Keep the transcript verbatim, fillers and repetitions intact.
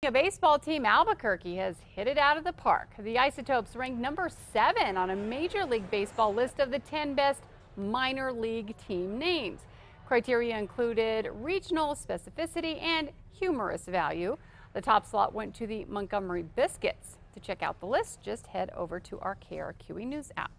A baseball team, Albuquerque, has hit it out of the park. The Isotopes ranked number seven on a Major League Baseball list of the ten best minor league team names. Criteria included regional specificity and humorous value. The top slot went to the Montgomery Biscuits. To check out the list, just head over to our K R Q E News app.